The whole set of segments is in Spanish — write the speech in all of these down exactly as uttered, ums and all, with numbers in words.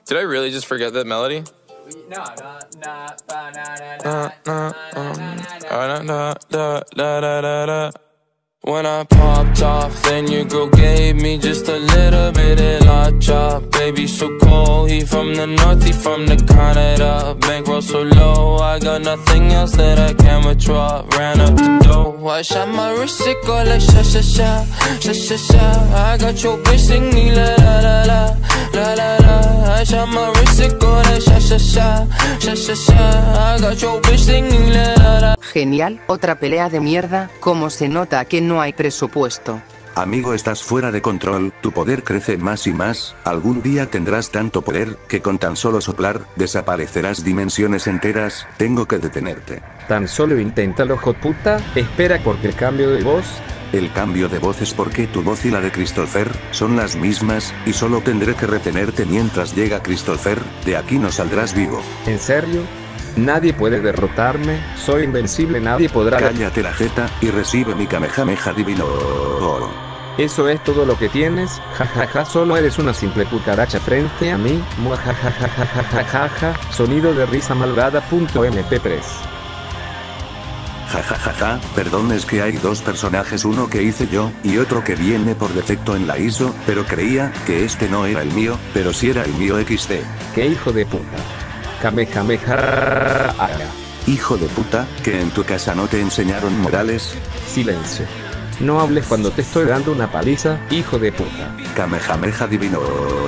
Did I really just forget that melody? No, no, no, ba, na, na, Uh, na, uh, na, um, na, na, na. uh, da, da, da, da, da, da. When I popped off, then your girl gave me just a little bit of la chop. Baby so cold, he from the north, he from the Canada. Bankroll so low, I got nothing else that I can withdraw. Ran up the dough, I shot my wrist, it go like sha sha sha, sha sha sha. I got your bitch singing la la la la, la la la. I shot my wrist, it go like sha sha sha, sha sha sha. I got your bitch singing la la la. Genial, otra pelea de mierda, como se nota que no hay presupuesto. Amigo, estás fuera de control, tu poder crece más y más, algún día tendrás tanto poder, que con tan solo soplar, desaparecerás dimensiones enteras, tengo que detenerte. Tan solo inténtalo, joputa, espera porque el cambio de voz... El cambio de voz es porque tu voz y la de Christopher, son las mismas, y solo tendré que retenerte mientras llega Christopher, de aquí no saldrás vivo. ¿En serio? Nadie puede derrotarme, soy invencible, nadie podrá... Cállate la jeta, y recibe mi Kamehameha divino. ¿Eso es todo lo que tienes? Jajaja, solo eres una simple cucaracha frente a mí, muajajajajajajaja, sonido de risa malvada punto eme pe tres. Jajajaja, perdón, es que hay dos personajes, uno que hice yo, y otro que viene por defecto en la I S O, pero creía que este no era el mío, pero sí era el mío equis de. ¡Qué hijo de puta! Kamehameha. Hijo de puta, que en tu casa no te enseñaron morales. Silencio. No hables cuando te estoy dando una paliza, hijo de puta. Kamehameha divino.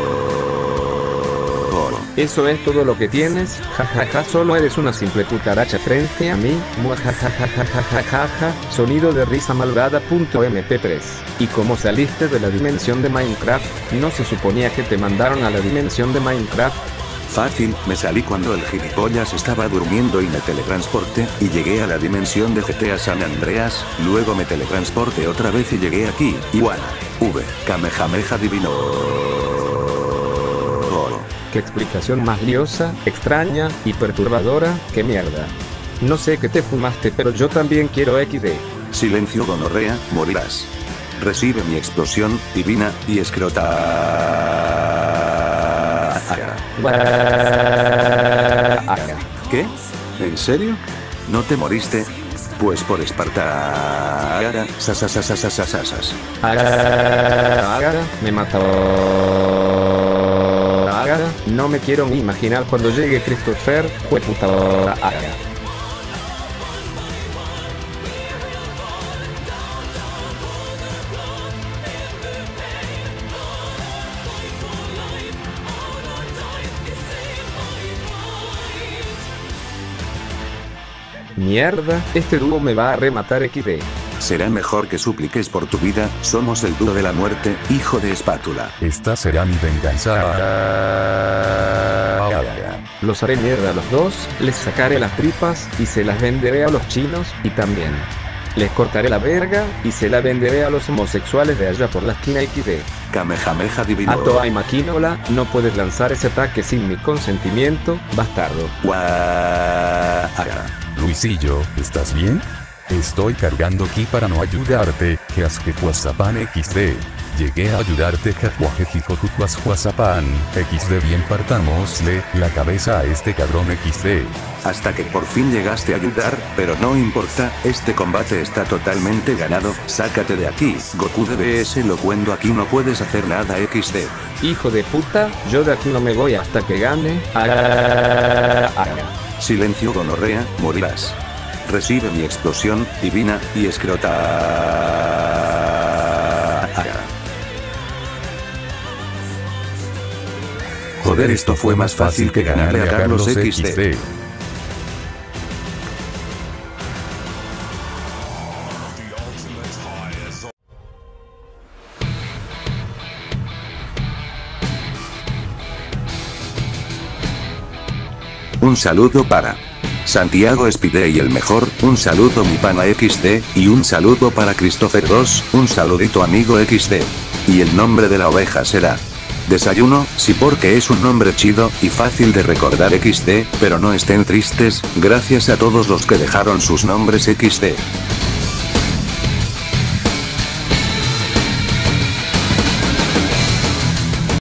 ¿Eso es todo lo que tienes? Jajaja, solo eres una simple cucaracha frente a mí, muajajajajajajaja, sonido de risa malvada punto eme pe tres. ¿Y cómo saliste de la dimensión de Minecraft? ¿No se suponía que te mandaron a la dimensión de Minecraft? Fácil, me salí cuando el gilipollas estaba durmiendo y me teletransporté, y llegué a la dimensión de G T A San Andreas, luego me teletransporté otra vez y llegué aquí, y bueno, V, Kamehameha divino. Qué explicación más liosa, extraña y perturbadora, qué mierda. No sé qué te fumaste, pero yo también quiero equis de. Silencio, gonorrea, morirás. Recibe mi explosión divina y escrota. ¿Qué? ¿En serio? ¿No te moriste? Pues por Esparta. Sasasasasasasas. Me mató. No me quiero ni imaginar cuando llegue Christopher, jueputa. Mierda, este dúo me va a rematar equis de. Será mejor que supliques por tu vida, somos el dúo de la muerte, hijo de espátula. Esta será mi venganza. Los haré mierda a los dos, les sacaré las tripas, y se las venderé a los chinos, y también les cortaré la verga, y se la venderé a los homosexuales de allá por la esquina equis de. Kamehameha divino. Ato ay maquinola, no puedes lanzar ese ataque sin mi consentimiento, bastardo. Guaaaaca. Luisillo, ¿estás bien? Estoy cargando aquí para no ayudarte, que has que Huazapan equis de. Llegué a ayudarte, Jajuajejijotucuas Huazapan, equis de, bien, partámosle la cabeza a este cabrón equis de. Hasta que por fin llegaste a ayudar, pero no importa, este combate está totalmente ganado, sácate de aquí, Goku de B S Locuendo, aquí no puedes hacer nada equis de. Hijo de puta, yo de aquí no me voy hasta que gane. Silencio, gonorrea, morirás. Recibe mi explosión divina y escrota. Joder, esto fue más fácil que ganarle a Carlos equis de. Un saludo para Santiago Spidey el mejor, un saludo mi pana equis de, y un saludo para Christopher dos, un saludito amigo equis de. Y el nombre de la oveja será Desayuno, sí, porque es un nombre chido y fácil de recordar equis de, pero no estén tristes, gracias a todos los que dejaron sus nombres equis de.